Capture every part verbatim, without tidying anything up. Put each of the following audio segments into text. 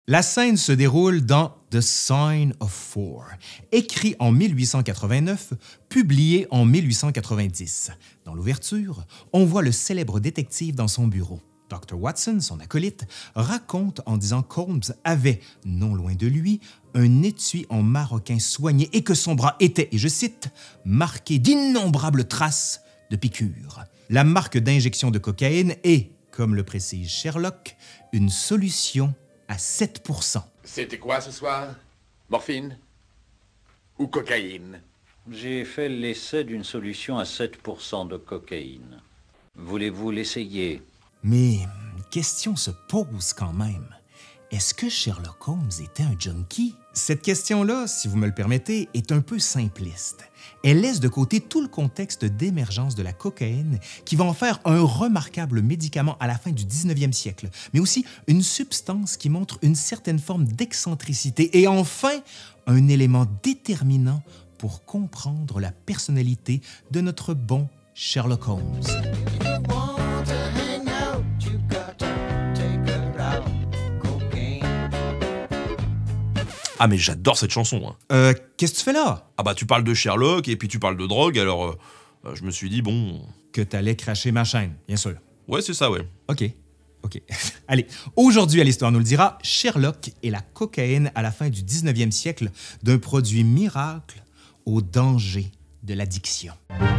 La scène se déroule dans The Sign of Four, écrit en mille huit cent quatre-vingt-neuf, publié en mille huit cent quatre-vingt-dix. Dans l'ouverture, on voit le célèbre détective dans son bureau. docteur Watson, son acolyte, raconte en disant qu'Holmes avait, non loin de lui, un étui en maroquin soigné et que son bras était, et je cite, « marqué d'innombrables traces de piqûres ». La marque d'injection de cocaïne est, comme le précise Sherlock, une solution à sept pour cent. C'était quoi ce soir? Morphine? Ou cocaïne? J'ai fait l'essai d'une solution à sept pour cent de cocaïne. Voulez-vous l'essayer? Mais une question se pose quand même. Est-ce que Sherlock Holmes était un junkie? Cette question-là, si vous me le permettez, est un peu simpliste. Elle laisse de côté tout le contexte d'émergence de la cocaïne qui va en faire un remarquable médicament à la fin du dix-neuvième siècle, mais aussi une substance qui montre une certaine forme d'excentricité et enfin un élément déterminant pour comprendre la personnalité de notre bon Sherlock Holmes. Ah mais j'adore cette chanson. Hein. Euh, qu'est-ce que tu fais là? Ah bah tu parles de Sherlock et puis tu parles de drogue, alors euh, euh, je me suis dit bon... Que t'allais cracher ma chaîne, bien sûr. Ouais, c'est ça, ouais. OK, OK. Allez, aujourd'hui à l'Histoire nous le dira, Sherlock et la cocaïne à la fin du dix-neuvième siècle, d'un produit miracle au danger de l'addiction.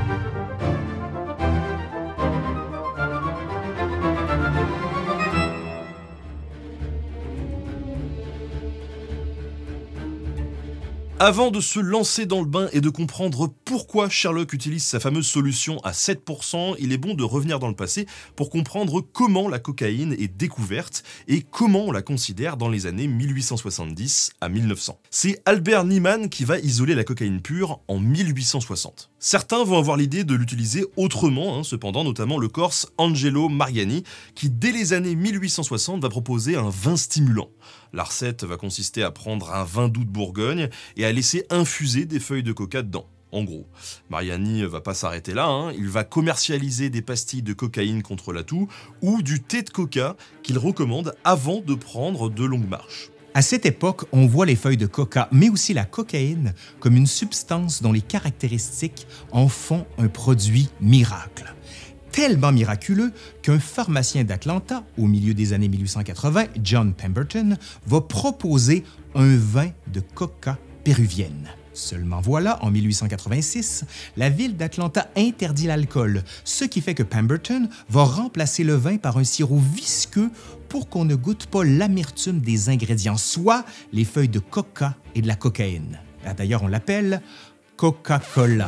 Avant de se lancer dans le bain et de comprendre pourquoi Sherlock utilise sa fameuse solution à sept pour cent, il est bon de revenir dans le passé pour comprendre comment la cocaïne est découverte et comment on la considère dans les années mille huit cent soixante-dix à mille neuf cents. C'est Albert Niemann qui va isoler la cocaïne pure en mille huit cent soixante. Certains vont avoir l'idée de l'utiliser autrement, hein, cependant, notamment le Corse Angelo Mariani, qui dès les années mille huit cent soixante va proposer un vin stimulant. La recette va consister à prendre un vin doux de Bourgogne et à laisser infuser des feuilles de coca dedans. En gros, Mariani va pas s'arrêter là, hein. Il va commercialiser des pastilles de cocaïne contre la toux ou du thé de coca qu'il recommande avant de prendre de longues marches. À cette époque, on voit les feuilles de coca, mais aussi la cocaïne, comme une substance dont les caractéristiques en font un produit miracle. Tellement miraculeux qu'un pharmacien d'Atlanta, au milieu des années mille huit cent quatre-vingts, John Pemberton, va proposer un vin de coca péruvienne. Seulement voilà, en mille huit cent quatre-vingt-six, la ville d'Atlanta interdit l'alcool, ce qui fait que Pemberton va remplacer le vin par un sirop visqueux pour qu'on ne goûte pas l'amertume des ingrédients, soit les feuilles de coca et de la cocaïne. D'ailleurs, on l'appelle Coca-Cola.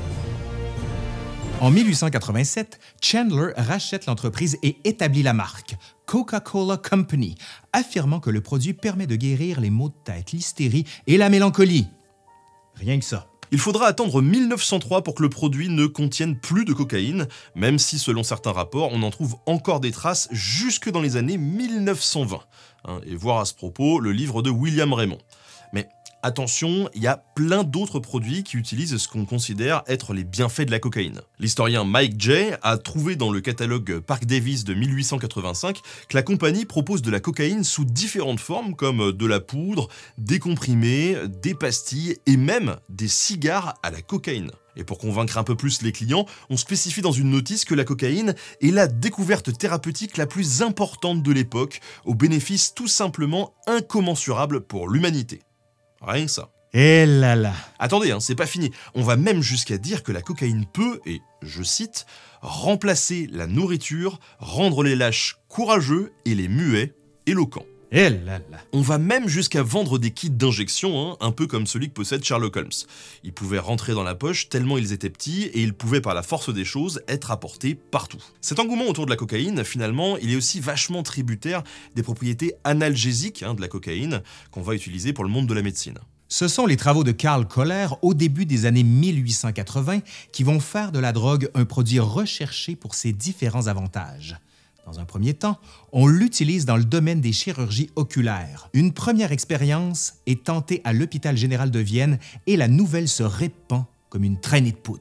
En mille huit cent quatre-vingt-sept, Chandler rachète l'entreprise et établit la marque Coca-Cola Company, affirmant que le produit permet de guérir les maux de tête, l'hystérie et la mélancolie. Rien que ça. Il faudra attendre mille neuf cent trois pour que le produit ne contienne plus de cocaïne, même si selon certains rapports, on en trouve encore des traces jusque dans les années mille neuf cent vingt. Hein, et voir à ce propos le livre de William Raymond. Mais attention, il y a plein d'autres produits qui utilisent ce qu'on considère être les bienfaits de la cocaïne. L'historien Mike Jay a trouvé dans le catalogue Park Davis de mille huit cent quatre-vingt-cinq que la compagnie propose de la cocaïne sous différentes formes comme de la poudre, des comprimés, des pastilles et même des cigares à la cocaïne. Et pour convaincre un peu plus les clients, on spécifie dans une notice que la cocaïne est la découverte thérapeutique la plus importante de l'époque, aux bénéfices tout simplement incommensurables pour l'humanité. Rien que ça. Eh là là. Attendez, hein, c'est pas fini. On va même jusqu'à dire que la cocaïne peut, et je cite, remplacer la nourriture, rendre les lâches courageux et les muets éloquents. Eh là là. On va même jusqu'à vendre des kits d'injection, hein, un peu comme celui que possède Sherlock Holmes. Ils pouvaient rentrer dans la poche tellement ils étaient petits et ils pouvaient par la force des choses être apportés partout. Cet engouement autour de la cocaïne, finalement, il est aussi vachement tributaire des propriétés analgésiques hein, de la cocaïne qu'on va utiliser pour le monde de la médecine. Ce sont les travaux de Karl Kohler au début des années mille huit cent quatre-vingts qui vont faire de la drogue un produit recherché pour ses différents avantages. Dans un premier temps, on l'utilise dans le domaine des chirurgies oculaires. Une première expérience est tentée à l'hôpital général de Vienne et la nouvelle se répand comme une traînée de poudre.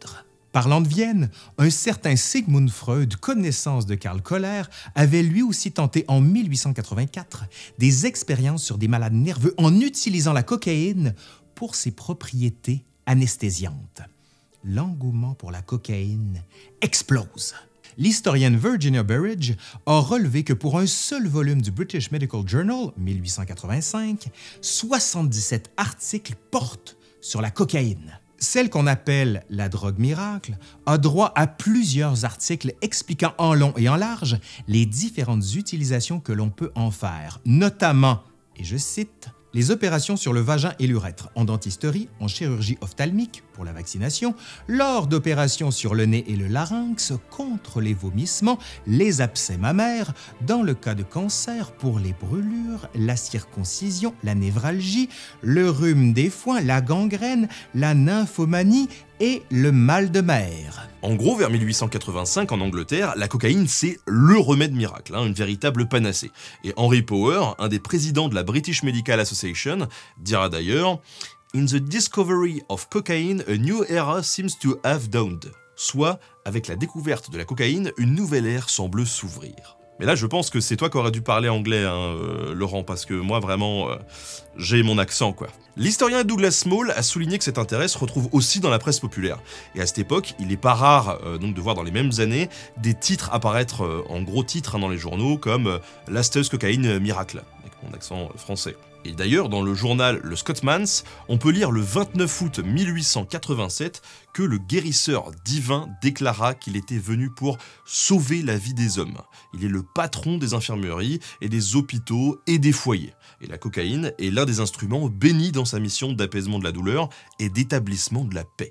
Parlant de Vienne, un certain Sigmund Freud, connaissance de Karl Koller, avait lui aussi tenté en mille huit cent quatre-vingt-quatre des expériences sur des malades nerveux en utilisant la cocaïne pour ses propriétés anesthésiantes. L'engouement pour la cocaïne explose. L'historienne Virginia Burridge a relevé que pour un seul volume du British Medical Journal, mille huit cent quatre-vingt-cinq, soixante-dix-sept articles portent sur la cocaïne. Celle qu'on appelle la drogue miracle a droit à plusieurs articles expliquant en long et en large les différentes utilisations que l'on peut en faire, notamment, et je cite, les opérations sur le vagin et l'urètre, en dentisterie, en chirurgie ophtalmique pour la vaccination, lors d'opérations sur le nez et le larynx contre les vomissements, les abcès mammaires, dans le cas de cancer pour les brûlures, la circoncision, la névralgie, le rhume des foins, la gangrène, la nymphomanie et le mal de mer. En gros, vers mille huit cent quatre-vingt-cinq, en Angleterre, la cocaïne, c'est le remède miracle, hein, une véritable panacée. Et Henry Power, un des présidents de la British Medical Association, dira d'ailleurs « In the discovery of cocaine, a new era seems to have dawned », soit, avec la découverte de la cocaïne, une nouvelle ère semble s'ouvrir. Mais là, je pense que c'est toi qui aurais dû parler anglais, hein, euh, Laurent, parce que moi, vraiment, euh, j'ai mon accent, quoi. L'historien Douglas Small a souligné que cet intérêt se retrouve aussi dans la presse populaire. Et à cette époque, il n'est pas rare euh, donc de voir dans les mêmes années des titres apparaître euh, en gros titres hein, dans les journaux comme euh, « L'asteuse cocaïne miracle », avec mon accent euh, français. Et d'ailleurs, dans le journal Le Scotsman's, on peut lire le vingt-neuf août mille huit cent quatre-vingt-sept que le guérisseur divin déclara qu'il était venu pour sauver la vie des hommes. Il est le patron des infirmeries et des hôpitaux et des foyers. Et la cocaïne est l'un des instruments bénis dans sa mission d'apaisement de la douleur et d'établissement de la paix.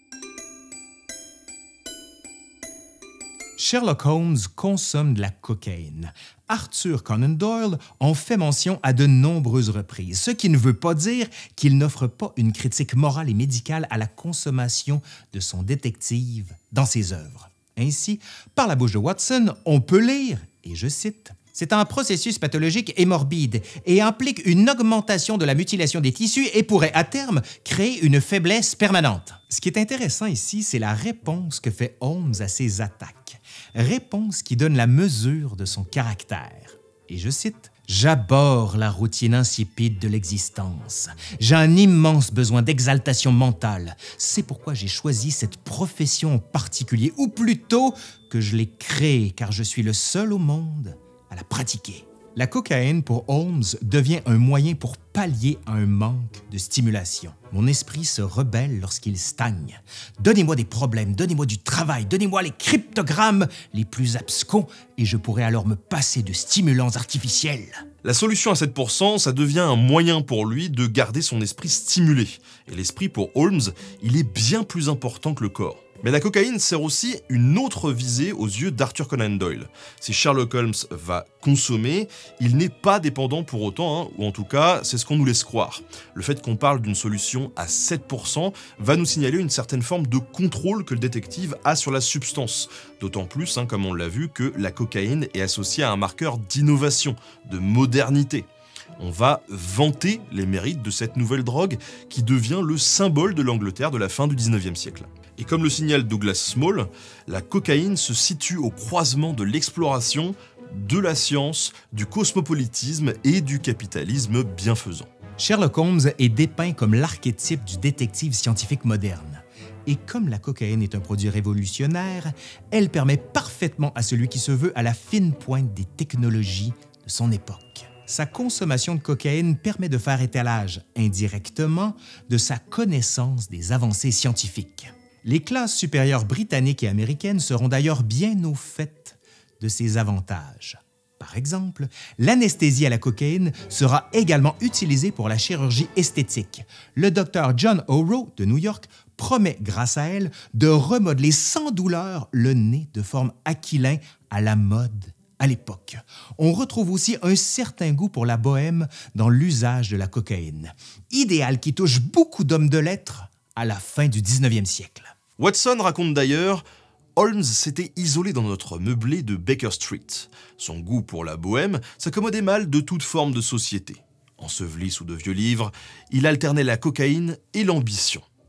Sherlock Holmes consomme de la cocaïne. Arthur Conan Doyle en fait mention à de nombreuses reprises, ce qui ne veut pas dire qu'il n'offre pas une critique morale et médicale à la consommation de son détective dans ses œuvres. Ainsi, par la bouche de Watson, on peut lire, et je cite, « C'est un processus pathologique et morbide et implique une augmentation de la mutilation des tissus et pourrait à terme créer une faiblesse permanente. » Ce qui est intéressant ici, c'est la réponse que fait Holmes à ces attaques. Réponse qui donne la mesure de son caractère. Et je cite, « J'abhorre la routine insipide de l'existence. J'ai un immense besoin d'exaltation mentale. C'est pourquoi j'ai choisi cette profession en particulier, ou plutôt que je l'ai créée, car je suis le seul au monde à la pratiquer. » La cocaïne, pour Holmes, devient un moyen pour pallier à un manque de stimulation. Mon esprit se rebelle lorsqu'il stagne. Donnez-moi des problèmes, donnez-moi du travail, donnez-moi les cryptogrammes les plus abscons et je pourrai alors me passer de stimulants artificiels. La solution à sept pour cent, ça devient un moyen pour lui de garder son esprit stimulé. Et l'esprit, pour Holmes, il est bien plus important que le corps. Mais la cocaïne sert aussi une autre visée aux yeux d'Arthur Conan Doyle. Si Sherlock Holmes va consommer, il n'est pas dépendant pour autant, hein, ou en tout cas, c'est ce qu'on nous laisse croire. Le fait qu'on parle d'une solution à sept pour cent va nous signaler une certaine forme de contrôle que le détective a sur la substance. D'autant plus, hein, comme on l'a vu, que la cocaïne est associée à un marqueur d'innovation, de modernité. On va vanter les mérites de cette nouvelle drogue qui devient le symbole de l'Angleterre de la fin du dix-neuvième siècle. Et comme le signale Douglas Small, la cocaïne se situe au croisement de l'exploration, de la science, du cosmopolitisme et du capitalisme bienfaisant. Sherlock Holmes est dépeint comme l'archétype du détective scientifique moderne. Et comme la cocaïne est un produit révolutionnaire, elle permet parfaitement à celui qui se veut à la fine pointe des technologies de son époque. Sa consommation de cocaïne permet de faire étalage, indirectement, de sa connaissance des avancées scientifiques. Les classes supérieures britanniques et américaines seront d'ailleurs bien au fait de ces avantages. Par exemple, l'anesthésie à la cocaïne sera également utilisée pour la chirurgie esthétique. Le docteur John O'Rourke de New York promet, grâce à elle, de remodeler sans douleur le nez de forme aquilin à la mode à l'époque. On retrouve aussi un certain goût pour la bohème dans l'usage de la cocaïne, idéal qui touche beaucoup d'hommes de lettres à la fin du dix-neuvième siècle. Watson raconte d'ailleurs « Holmes s'était isolé dans notre meublé de Baker Street. Son goût pour la bohème s'accommodait mal de toute forme de société. Enseveli sous de vieux livres, il alternait la cocaïne et l'ambition.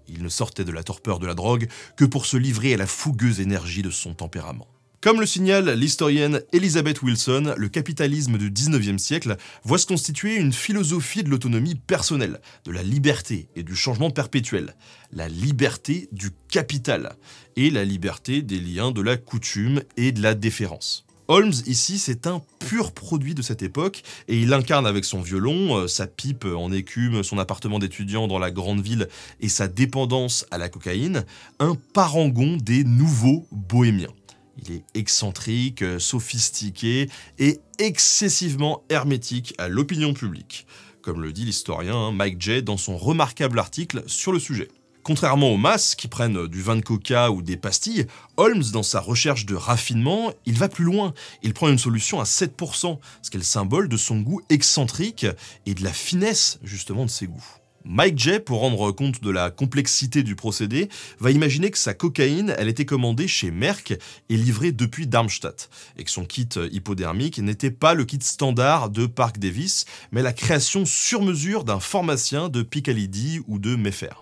Il ne sortait de la torpeur de la drogue que pour se livrer à la fougueuse énergie de son tempérament. Comme le signale l'historienne Elizabeth Wilson, le capitalisme du dix-neuvième siècle voit se constituer une philosophie de l'autonomie personnelle, de la liberté et du changement perpétuel. La liberté du capital et la liberté des liens de la coutume et de la déférence. Holmes, ici, c'est un pur produit de cette époque et il incarne avec son violon, sa pipe en écume, son appartement d'étudiant dans la grande ville et sa dépendance à la cocaïne, un parangon des nouveaux bohémiens. Il est excentrique, sophistiqué et excessivement hermétique à l'opinion publique, comme le dit l'historien Mike Jay dans son remarquable article sur le sujet. Contrairement aux masses qui prennent du vin de coca ou des pastilles, Holmes, dans sa recherche de raffinement, il va plus loin. Il prend une solution à sept pour cent, ce qui est le symbole de son goût excentrique et de la finesse justement de ses goûts. Mike Jay, pour rendre compte de la complexité du procédé, va imaginer que sa cocaïne, elle était commandée chez Merck et livrée depuis Darmstadt, et que son kit hypodermique n'était pas le kit standard de Parke Davis, mais la création sur mesure d'un pharmacien de Piccadilly ou de Mayfair.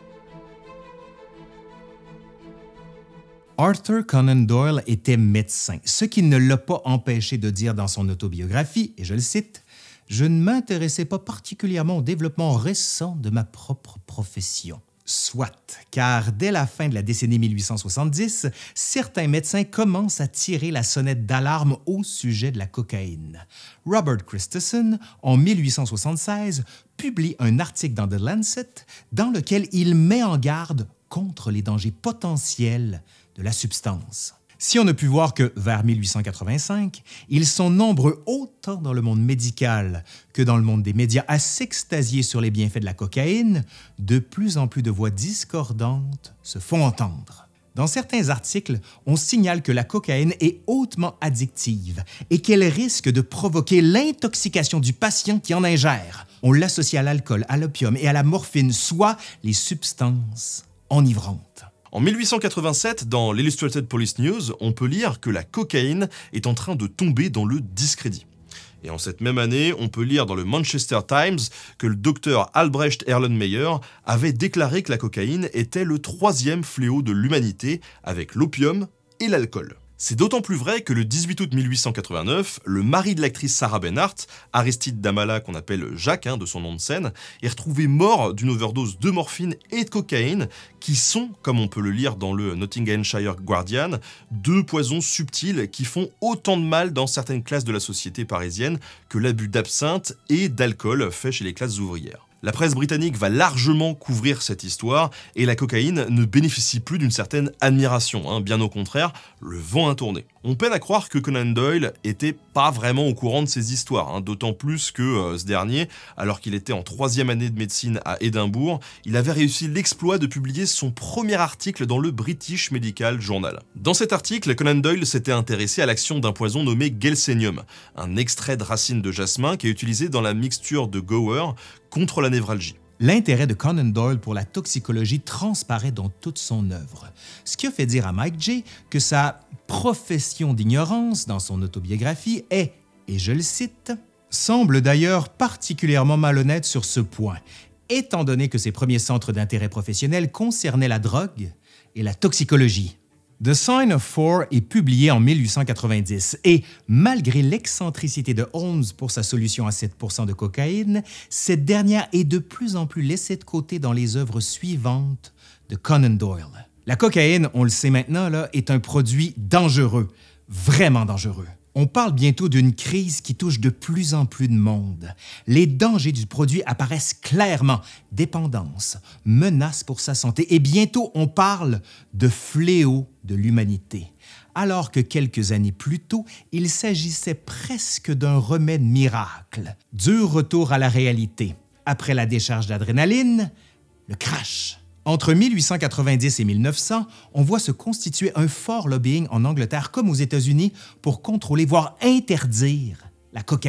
Arthur Conan Doyle était médecin, ce qui ne l'a pas empêché de dire dans son autobiographie, et je le cite, « Je ne m'intéressais pas particulièrement au développement récent de ma propre profession. » Soit, car dès la fin de la décennie mille huit cent soixante-dix, certains médecins commencent à tirer la sonnette d'alarme au sujet de la cocaïne. Robert Christensen, en mille huit cent soixante-seize, publie un article dans The Lancet dans lequel il met en garde contre les dangers potentiels de la substance. Si on a pu voir que, vers mille huit cent quatre-vingt-cinq, ils sont nombreux autant dans le monde médical que dans le monde des médias à s'extasier sur les bienfaits de la cocaïne, de plus en plus de voix discordantes se font entendre. Dans certains articles, on signale que la cocaïne est hautement addictive et qu'elle risque de provoquer l'intoxication du patient qui en ingère. On l'associe à l'alcool, à l'opium et à la morphine, soit les substances enivrantes. En mille huit cent quatre-vingt-sept, dans l'Illustrated Police News, on peut lire que la cocaïne est en train de tomber dans le discrédit. Et en cette même année, on peut lire dans le Manchester Times que le docteur Albrecht Erlenmeyer avait déclaré que la cocaïne était le troisième fléau de l'humanité avec l'opium et l'alcool. C'est d'autant plus vrai que le dix-huit août mille huit cent quatre-vingt-neuf, le mari de l'actrice Sarah Bernhardt, Aristide Damala qu'on appelle Jacques hein, de son nom de scène, est retrouvé mort d'une overdose de morphine et de cocaïne qui sont, comme on peut le lire dans le Nottinghamshire Guardian, deux poisons subtils qui font autant de mal dans certaines classes de la société parisienne que l'abus d'absinthe et d'alcool fait chez les classes ouvrières. La presse britannique va largement couvrir cette histoire et la cocaïne ne bénéficie plus d'une certaine admiration, hein, bien au contraire, le vent a tourné. On peine à croire que Conan Doyle était pas vraiment au courant de ces histoires, hein, d'autant plus que euh, ce dernier, alors qu'il était en troisième année de médecine à Édimbourg, il avait réussi l'exploit de publier son premier article dans le British Medical Journal. Dans cet article, Conan Doyle s'était intéressé à l'action d'un poison nommé Gelsenium, un extrait de racine de jasmin qui est utilisé dans la mixture de Gower contre la névralgie. L'intérêt de Conan Doyle pour la toxicologie transparaît dans toute son œuvre, ce qui a fait dire à Mike Jay que sa profession d'ignorance dans son autobiographie est, et je le cite, « semble d'ailleurs particulièrement malhonnête sur ce point, étant donné que ses premiers centres d'intérêt professionnel concernaient la drogue et la toxicologie. » The Sign of Four est publié en mille huit cent quatre-vingt-dix et, malgré l'excentricité de Holmes pour sa solution à sept pour cent de cocaïne, cette dernière est de plus en plus laissée de côté dans les œuvres suivantes de Conan Doyle. La cocaïne, on le sait maintenant, là, est un produit dangereux, vraiment dangereux. On parle bientôt d'une crise qui touche de plus en plus de monde. Les dangers du produit apparaissent clairement. Dépendance, menace pour sa santé et bientôt on parle de fléau de l'humanité. Alors que quelques années plus tôt, il s'agissait presque d'un remède miracle. Dur retour à la réalité. Après la décharge d'adrénaline, le crash. Entre mille huit cent quatre-vingt-dix et mille neuf cents, on voit se constituer un fort lobbying en Angleterre comme aux États-Unis pour contrôler, voire interdire la cocaïne.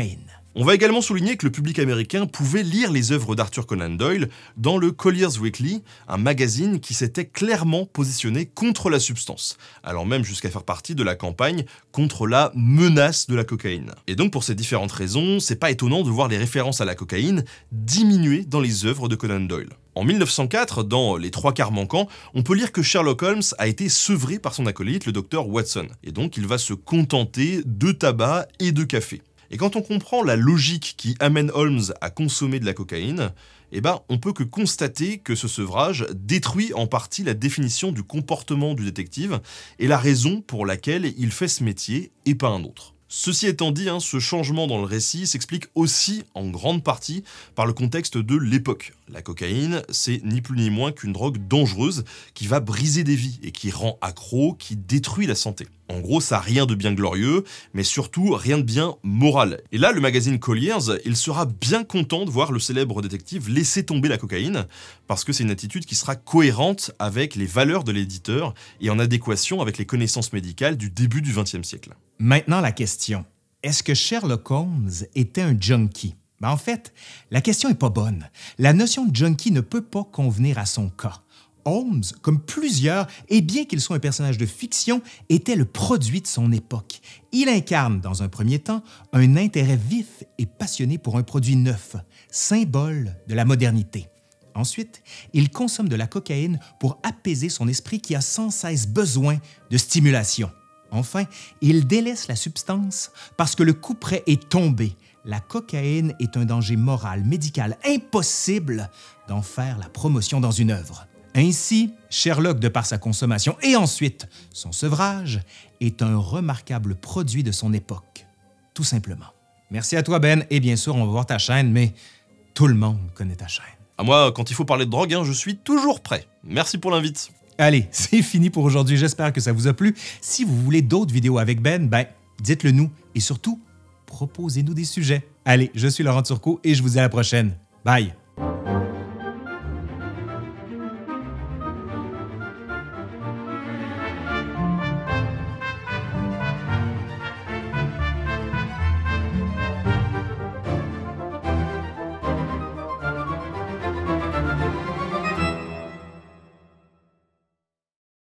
On va également souligner que le public américain pouvait lire les œuvres d'Arthur Conan Doyle dans le Collier's Weekly, un magazine qui s'était clairement positionné contre la substance, allant même jusqu'à faire partie de la campagne contre la menace de la cocaïne. Et donc pour ces différentes raisons, c'est pas étonnant de voir les références à la cocaïne diminuer dans les œuvres de Conan Doyle. En mille neuf cent quatre, dans Les Trois Quarts Manquants, on peut lire que Sherlock Holmes a été sevré par son acolyte, le docteur Watson, et donc il va se contenter de tabac et de café. Et quand on comprend la logique qui amène Holmes à consommer de la cocaïne, eh ben, on peut que constater que ce sevrage détruit en partie la définition du comportement du détective et la raison pour laquelle il fait ce métier et pas un autre. Ceci étant dit, hein, ce changement dans le récit s'explique aussi en grande partie par le contexte de l'époque. La cocaïne, c'est ni plus ni moins qu'une drogue dangereuse qui va briser des vies et qui rend accro, qui détruit la santé. En gros, ça n'a rien de bien glorieux, mais surtout rien de bien moral. Et là, le magazine Collier's, il sera bien content de voir le célèbre détective laisser tomber la cocaïne, parce que c'est une attitude qui sera cohérente avec les valeurs de l'éditeur et en adéquation avec les connaissances médicales du début du vingtième siècle. Maintenant, la question. Est-ce que Sherlock Holmes était un junkie? Ben, en fait, la question n'est pas bonne. La notion de junkie ne peut pas convenir à son cas. Holmes, comme plusieurs, et bien qu'il soit un personnage de fiction, était le produit de son époque. Il incarne, dans un premier temps, un intérêt vif et passionné pour un produit neuf, symbole de la modernité. Ensuite, il consomme de la cocaïne pour apaiser son esprit qui a sans cesse besoin de stimulation. Enfin, il délaisse la substance parce que le coup près est tombé. La cocaïne est un danger moral, médical, impossible d'en faire la promotion dans une œuvre. Ainsi, Sherlock, de par sa consommation et ensuite son sevrage, est un remarquable produit de son époque. Tout simplement. Merci à toi, Ben, et bien sûr, on va voir ta chaîne, mais tout le monde connaît ta chaîne. À moi, quand il faut parler de drogue, hein, je suis toujours prêt. Merci pour l'invite. Allez, c'est fini pour aujourd'hui. J'espère que ça vous a plu. Si vous voulez d'autres vidéos avec Ben, ben, dites-le nous et surtout, proposez-nous des sujets. Allez, je suis Laurent Turcot et je vous dis à la prochaine. Bye!